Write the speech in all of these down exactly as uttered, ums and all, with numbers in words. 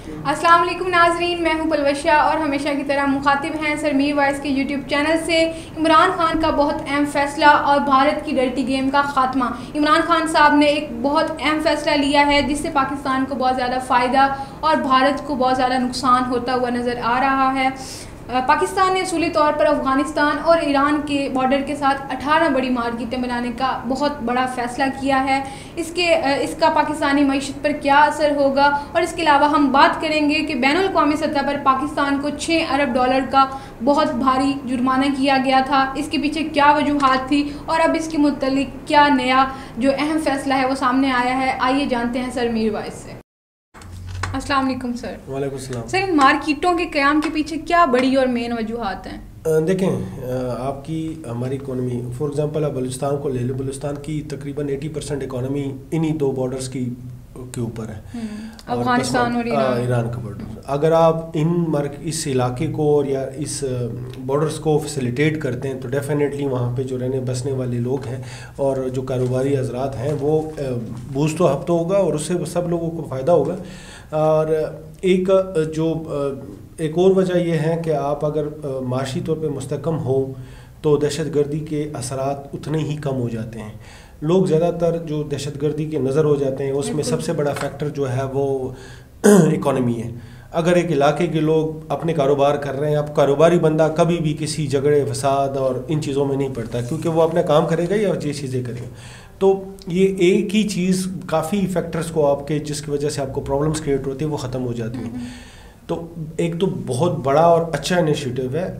अस्सलाम वालेकुम नाजरीन, मैं हूं पलवशा और हमेशा की तरह मुखातिब हैं सरमीर वाइस के यूट्यूब चैनल से। इमरान खान का बहुत अहम फैसला और भारत की डर्टी गेम का ख़ात्मा। इमरान खान साहब ने एक बहुत अहम फैसला लिया है जिससे पाकिस्तान को बहुत ज़्यादा फ़ायदा और भारत को बहुत ज़्यादा नुकसान होता हुआ नज़र आ रहा है। पाकिस्तान ने असूली तौर पर अफ़गानिस्तान और ईरान के बॉर्डर के साथ अठारह बड़ी मार्केटें बनाने का बहुत बड़ा फ़ैसला किया है। इसके इसका पाकिस्तानी मईशत पर क्या असर होगा, और इसके अलावा हम बात करेंगे कि बैनुल अक़वामी सतह पर पाकिस्तान को छः अरब डॉलर का बहुत भारी जुर्माना किया गया था। इसके पीछे क्या वजूहात थी और अब इसके मुतल्लिक क्या नया जो अहम फ़ैसला है वो सामने आया है। आइए जानते हैं सरमीर वाइस से। अस्सलाम वालेकुम सर। वालेकुम सलाम। सर, इन मार्केटों के क़याम के पीछे क्या बड़ी और मेन वजूहात हैं? देखें, आपकी हमारी इकोनॉमी फॉर एग्जांपल आप बलूचिस्तान को ले लो। बलूचिस्तान की तकरीबन अस्सी परसेंट इकोनॉमी इन्हीं दो बॉर्डर्स की के ऊपर है, अफगानिस्तान और ईरान ईरान का बॉर्डर। अगर आप इन मार्क इस इलाके को और या इस बॉर्डर्स को फैसिलिटेट करते हैं तो डेफिनेटली वहाँ पे जो रहने बसने वाले लोग हैं और जो कारोबारी हजरात हैं वो बूस्ट तो हब तो होगा और उससे सब लोगों को फ़ायदा होगा। और एक जो एक और वजह यह है कि आप अगर माशी तौर पे मुस्तकम हो तो दहशतगर्दी के असरात उतने ही कम हो जाते हैं। लोग ज़्यादातर जो दहशतगर्दी के नज़र हो जाते हैं उसमें सबसे बड़ा फैक्टर जो है वो इकॉनमी है। अगर एक इलाके के लोग अपने कारोबार कर रहे हैं, अब कारोबारी बंदा कभी भी किसी झगड़े फसाद और इन चीज़ों में नहीं पड़ता क्योंकि वो अपना काम करेगा या ये चीज़ें करेगा। तो ये एक ही चीज़ काफ़ी फैक्टर्स को आपके जिसकी वजह से आपको प्रॉब्लम्स क्रिएट होती है वो ख़त्म हो जाती हैं। तो एक तो बहुत बड़ा और अच्छा इनिशिएटिव है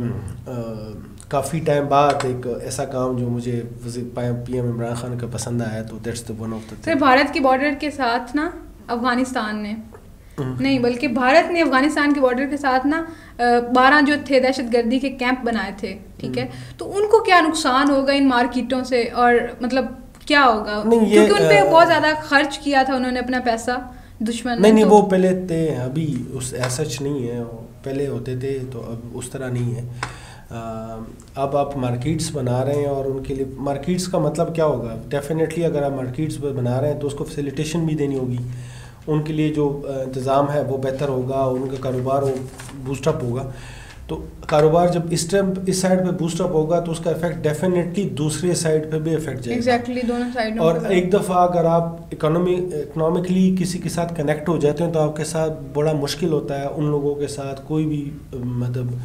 और काफ़ी टाइम बाद एक ऐसा काम जो मुझे पी एम इमरान खान का पसंद आया, तो that's the one of the. Sir, Bharat के बॉर्डर के साथ ना अफगानिस्तान ने नहीं बल्कि भारत ने अफगानिस्तान के बॉर्डर के साथ ना बारह जो थे दहशतगर्दी के कैंप बनाए थे, ठीक है, तो उनको क्या नुकसान होगा इन मार्केटों से और मतलब क्या होगा? क्योंकि उन पे बहुत ज़्यादा खर्च किया था उन्होंने अपना पैसा दुश्मन नहीं नहीं तो... वो पहले थे, अभी उस सच नहीं है, पहले होते थे तो अब उस तरह नहीं है। आ, अब आप मार्केट्स बना रहे हैं और उनके लिए मार्केट्स का मतलब क्या होगा? डेफिनेटली अगर आप मार्केट्स बना रहे हैं तो उसको फैसिलिटेशन भी देनी होगी, उनके लिए जो इंतज़ाम है वो बेहतर होगा, उनका कारोबार वो बूस्टअप होगा। तो कारोबार जब इस टाइम इस साइड पे बूस्टअप होगा तो उसका इफेक्ट डेफिनेटली दूसरे साइड पे भी इफेक्ट जाएगा। एग्जैक्टली exactly, दोनों साइडों। और एक दफ़ा अगर आप इकोनॉमी इकोनॉमिकली किसी के साथ कनेक्ट हो जाते हैं तो आपके साथ बड़ा मुश्किल होता है उन लोगों के साथ कोई भी मतलब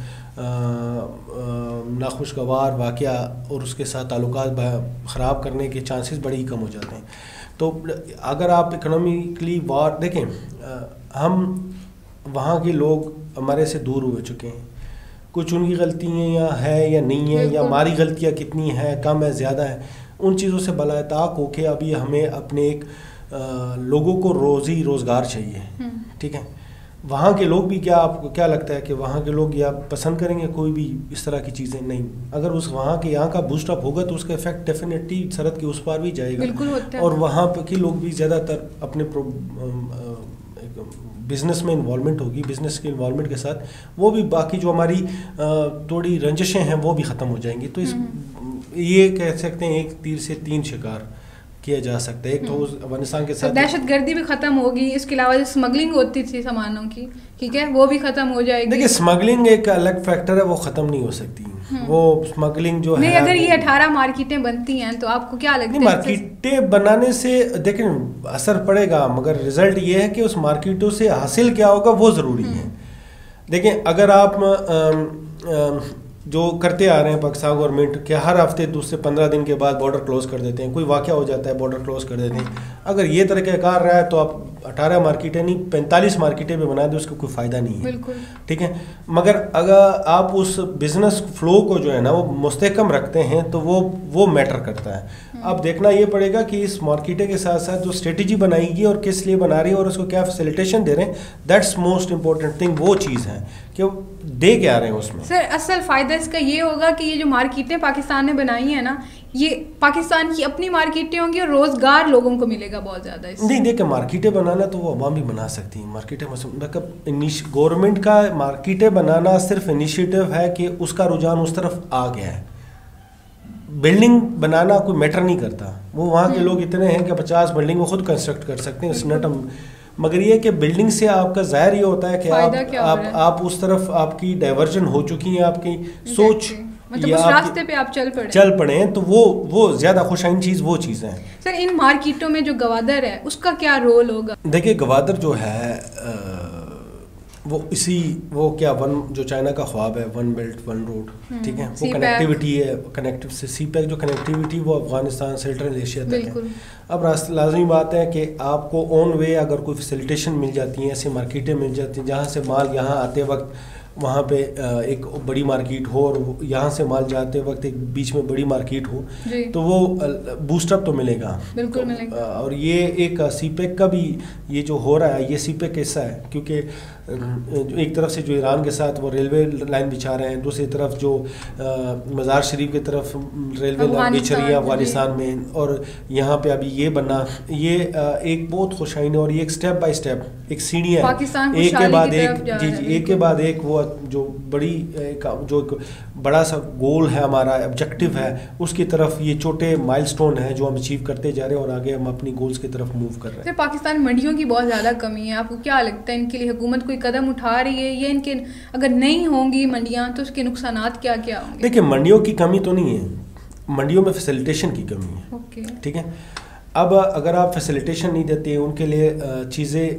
नाखुशगवार वाक़या और उसके साथ ताल्लुकात ख़राब करने के चांसेस बड़े ही कम हो जाते हैं। तो अगर आप इकोनॉमिकली वार देखें, हम वहाँ के लोग हमारे से दूर हो चुके हैं, कुछ उनकी गलतियाँ या है या नहीं है या हमारी गलतियाँ कितनी हैं, कम है, ज़्यादा है, उन चीज़ों से बलाताक होके अभी हमें अपने एक आ, लोगों को रोज़ी रोज़गार चाहिए, ठीक है। वहाँ के लोग भी क्या आपको क्या लगता है कि वहाँ के लोग या पसंद करेंगे कोई भी इस तरह की चीज़ें? नहीं। अगर उस वहाँ के यहाँ का बूस्टअप होगा तो उसका इफेक्ट डेफिनेटली सरहद के उस पार भी जाएगा और वहाँ के लोग भी ज़्यादातर अपने बिज़नेस में इन्वॉल्वमेंट होगी, बिज़नेस के इन्वॉल्वमेंट के साथ वो भी बाकी जो हमारी थोड़ी रंजिशें हैं वो भी ख़त्म हो जाएंगी। तो इस ये कह सकते हैं एक तीर से तीन शिकार किया जा सकता है। एक तो अफगानिस्तान के साथ दहशतगर्दी भी खत्म होगी, इसके अलावा जो स्मगलिंग होती थी सामानों की, ठीक है, वो भी खत्म हो जाएगी। देखिए, स्मगलिंग एक अलग फैक्टर है, वो ख़त्म नहीं हो सकती। वो स्मगलिंग जो नहीं, है अगर ये अठारह मार्केटें बनती हैं तो आपको क्या लगता है? मार्केटें बनाने से देखें असर पड़ेगा, मगर रिजल्ट ये है कि उस मार्केटों से हासिल क्या होगा वो ज़रूरी है। देखें, अगर आप आ, आ, जो करते आ रहे हैं पाकिस्तान गवर्नमेंट के हर हफ्ते दूसरे पंद्रह दिन के बाद बॉर्डर क्लोज कर देते हैं, कोई वाक़या हो जाता है बॉर्डर क्लोज कर देते हैं। अगर ये तरीक़ाकार रहा है तो आप अठारह मार्केटें नहीं पैंतालीस मार्केटें भी बना दें, उसका कोई फ़ायदा नहीं है, ठीक है। मगर अगर आप उस बिज़नेस फ्लो को जो है ना वो मुस्तहकम रखते हैं तो वो वो मैटर करता है। अब देखना ये पड़ेगा कि इस मार्केटें के साथ साथ जो स्ट्रेटजी बनाएगी और किस लिए बना रही है और उसको क्या फैसिलिटेशन दे रहे हैं, दैट्स मोस्ट इम्पोर्टेंट थिंग। वो चीज़ है कि दे क्या रहे हैं उसमें। सर, असल फ़ायदा इसका ये होगा कि ये जो मार्केटें पाकिस्तान ने बनाई हैं ना, ये पाकिस्तान की अपनी मार्केटें होंगी और रोज़गार लोगों को मिलेगा बहुत ज़्यादा। नहीं, देखिए, मार्केटें बनाना तो वो अवाम भी बना सकती हैं। मार्केटें मतलब गवर्नमेंट का मार्केटें बनाना सिर्फ इनिशिएटिव है कि उसका रुझान उस तरफ आ गया है। बिल्डिंग बनाना कोई मैटर नहीं करता। वो वहाँ के लोग इतने हैं कि पचास बिल्डिंग वो खुद कंस्ट्रक्ट कर सकते हैं। इट्स नॉट मगर ये कि बिल्डिंग से आपका ज़ाहिर ये होता है कि आप आप, आप उस तरफ आपकी डाइवर्जन हो चुकी है, आपकी सोच मतलब उस रास्ते पे आप चल पड़े चल पड़े हैं, तो वो वो ज़्यादा खुशाइन चीज़ वो चीज़ है। सर इन मार्केटों में जो गवादर है उसका क्या रोल होगा? देखिए गवादर जो है आ, वो इसी वो क्या वन जो चाइना का ख्वाब है, वन बेल्ट वन रोड, ठीक है, वो कनेक्टिविटी है, कनेक्टिव से सी पैक जो कनेक्टिविटी वो अफगानिस्तान सेंट्रल एशिया तक है। अब रास्ते लाजमी बात है कि आपको ऑन वे अगर कोई फैसिलिटेशन मिल जाती हैं, ऐसी मार्केटें मिल जाती हैं जहाँ से माल यहाँ आते वक्त वहाँ पे एक बड़ी मार्केट हो और यहाँ से माल जाते वक्त एक बीच में बड़ी मार्केट हो, तो वो बूस्टअप तो मिलेगा, बिल्कुल तो, मिलेगा। और ये एक सीपेक का भी ये जो हो रहा है ये सीपेक ऐसा है, क्योंकि एक तरफ से जो ईरान के साथ वो रेलवे लाइन बिछा रहे हैं, दूसरी तरफ जो मज़ार शरीफ की तरफ रेलवे लाइन बिछ रही है अफगानिस्तान में, और यहाँ पे अभी ये बना, ये एक बहुत खुशाइन और ये एक स्टेप बाय स्टेप एक सीढ़ी है, एक के बाद एक, जी जी एक के बाद एक वो जो बड़ी एक, जो एक बड़ा सा गोल है हमारा ऑब्जेक्टिव है, उसकी तरफ ये छोटे माइलस्टोन है जो हम अचीव करते जा रहे हैं और आगे हम अपनी गोल्स की तरफ मूव कर रहे हैं। पाकिस्तान मंडियों की बहुत ज़्यादा कमी है, आपको क्या लगता है इनके लिए हुकूमत कोई कदम उठा रही है, या इनके अगर नहीं होंगी मंडियाँ तो उसके नुकसानात क्या क्या होंगे? देखिए मंडियों की कमी तो नहीं है, मंडियों में फैसिलिटेशन की कमी है, ओके ठीक है। अब अगर आप फैसिलिटेशन नहीं देते हैं उनके लिए चीज़ें,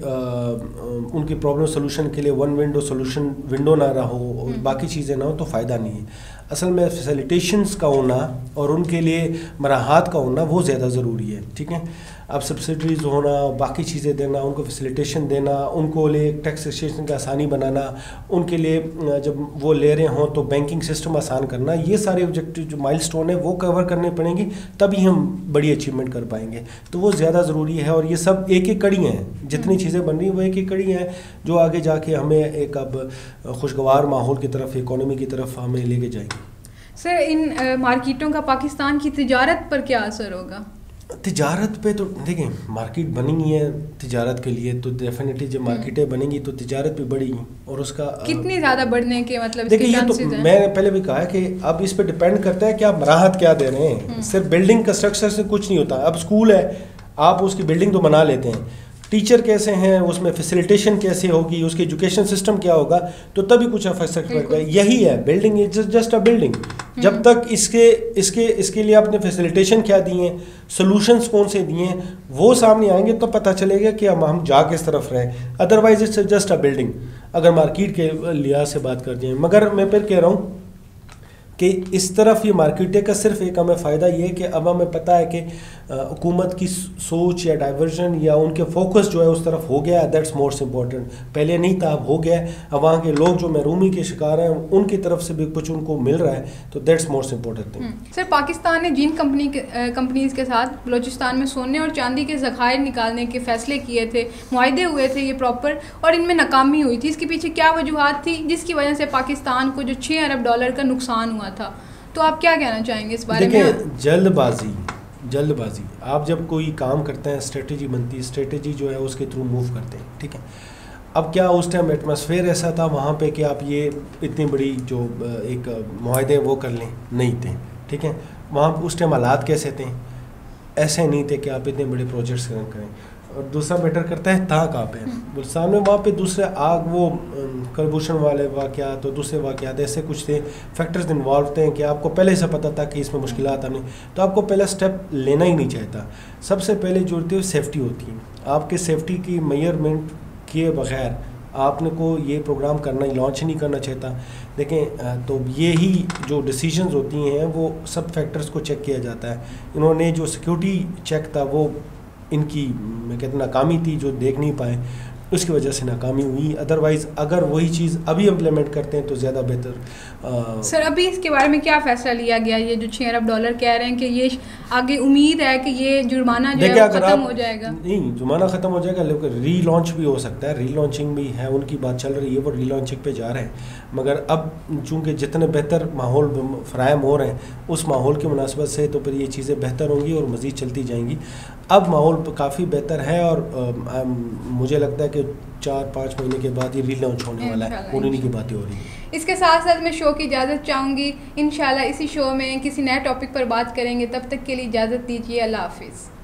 उनकी प्रॉब्लम सोल्यूशन के लिए वन विंडो सोल्यूशन विंडो ना रहो और बाकी चीज़ें ना हो तो फ़ायदा नहीं है। असल में फैसिलिटेशंस का होना और उनके लिए मराहत का होना वो ज़्यादा ज़रूरी है, ठीक है। अब सब्सिडीज़ होना, बाकी चीज़ें देना, उनको फैसिलिटेशन देना, उनको लिए टैक्सेशन का आसानी बनाना, उनके लिए जब वो ले रहे हों तो बैंकिंग सिस्टम आसान करना, ये सारे ऑब्जेक्टिव जो माइलस्टोन है वो कवर करने पड़ेंगे, तभी हम बड़ी अचीवमेंट कर पाएंगे। तो वो ज़्यादा ज़रूरी है और ये सब एक एक कड़ी हैं, जितनी चीज़ें बन रही हैं वो एक एक कड़ी हैं जो आगे जाके हमें एक अब खुशगवार माहौल की तरफ, इकोनॉमी की तरफ हमें लेके जाएंगे। सर इन मार्केटों का पाकिस्तान की तिजारत पर क्या असर होगा? तिजारत पे तो देखें, मार्केट बनी है तिजारत के लिए, तो डेफिनेटली जब मार्केटें बनेंगी तो तिजारत भी बढ़ेगी और उसका कितनी ज़्यादा बढ़ने के मतलब देखिए ये तो मैंने पहले भी कहा है कि अब इस पे डिपेंड करता है कि आप राहत क्या दे रहे हैं। सिर्फ बिल्डिंग कंस्ट्रक्शन से कुछ नहीं होता। अब स्कूल है, आप उसकी बिल्डिंग तो बना लेते हैं, टीचर कैसे हैं, उसमें फैसिलिटेशन कैसे होगी, उसकी एजुकेशन सिस्टम क्या होगा, तो तभी कुछ अफेक्ट पड़ेगा। यही है building, is just a building. जब तक इसके इसके इसके लिए आपने फैसिलिटेशन क्या दिए हैं, सोल्यूशंस कौन से दिए हैं, वो सामने आएंगे तो पता चलेगा कि हम हम जा किस तरफ रहे। Otherwise it's just a building, अगर मार्केट के लिहाज से बात करते हैं। मगर मैं फिर कह रहा हूँ कि इस तरफ ये मार्केटें का सिर्फ एक हमें फ़ायदा ये है कि अब हमें पता है कि हुकूमत की सोच या डाइवर्जन या उनके फोकस जो है उस तरफ हो गया है। That's most important. पहले नहीं था, अब हो गया है। अब वहाँ के लोग जो महरूमी के शिकार हैं उनकी तरफ से भी कुछ उनको मिल रहा है, तो that's most important thing. Sir Pakistan ने जिन कंपनी के कंपनीज़ के साथ बलूचिस्तान में सोने और चांदी के ज़खायर निकालने के फैसले किए थे, मुआहदे हुए थे ये प्रॉपर, और इनमें नाकामी हुई थी, इसके पीछे क्या वजूहत थी जिसकी वजह से पाकिस्तान को जो छः अरब डॉलर का नुकसान हुआ था? तो आप क्या कहना चाहेंगे इस बारे में? देखिए जल्दबाजी जल्दबाजी आप जब कोई काम करते हैं, स्ट्रेटजी बनती है, स्ट्रेटजी जो है उसके थ्रू मूव करते हैं, ठीक है। अब क्या उस टाइम एटमॉस्फेयर ऐसा था वहाँ पे कि आप ये इतनी बड़ी जो एक मुआहदे वो कर लें, नहीं थे, ठीक है। वहाँ उस टाइम हालात कैसे थे, ऐसे नहीं थे कि आप इतने बड़े प्रोजेक्ट्स करें। और दूसरा मैटर करता है था कहाँ पे, बलूचिस्तान में वहाँ पे दूसरे आग वो कलभूषण वाले वाक़यात तो दूसरे वाक़यात ऐसे कुछ थे, फैक्टर्स इन्वॉल्व थे कि आपको पहले से पता था कि इसमें मुश्किलात आने, तो आपको पहला स्टेप लेना ही नहीं चाहता। सबसे पहले जो होती है सेफ्टी होती है। आपके सेफ्टी की मेजरमेंट किए बगैर आपने को ये प्रोग्राम करना ही लॉन्च नहीं करना चाहता। देखें तो ये ही जो डिसीजंस होती हैं वो सब फैक्टर्स को चेक किया जाता है। इन्होंने जो सिक्योरिटी चेक था वो इनकी मैं कहता नाकामी थी, जो देख नहीं पाए, उसकी वजह से नाकामी हुई। अदरवाइज़ अगर वही चीज़ अभी इम्प्लीमेंट करते हैं तो ज़्यादा बेहतर। सर अभी इसके बारे में क्या फ़ैसला लिया गया? ये जो छः अरब डॉलर कह रहे हैं कि ये आगे उम्मीद है कि ये जुर्माना जो है ख़त्म हो जाएगा? नहीं, जुर्माना ख़त्म हो जाएगा, लेकिन री लॉन्च भी हो सकता है। री लॉन्चिंग भी है, उनकी बात चल रही है, वो री लॉन्चिंग पे जा रहे हैं। मगर अब चूँकि जितने बेहतर माहौल फ़राहम हो रहे हैं उस माहौल की मुनासबत से तो फिर ये चीज़ें बेहतर होंगी और मज़ीद चलती जाएंगी। अब माहौल काफ़ी बेहतर है और आ, आ, मुझे लगता है कि चार पाँच महीने के बाद ये री लॉन्च होने वाला है, उन्हीं की बातें हो रही हैं। इसके साथ साथ मैं शो की इजाज़त चाहूँगी। इंशाल्लाह इसी शो में किसी नए टॉपिक पर बात करेंगे। तब तक के लिए इजाज़त दीजिए। अल्लाह हाफिज़।